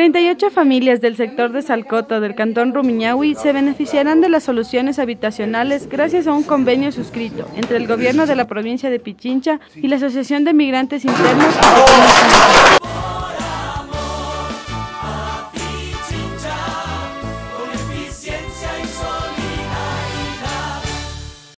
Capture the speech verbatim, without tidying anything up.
treinta y ocho familias del sector de Salcoto del cantón Rumiñahui se beneficiarán de las soluciones habitacionales gracias a un convenio suscrito entre el gobierno de la provincia de Pichincha y la Asociación de Migrantes Internos y Pequeños Comerciantes.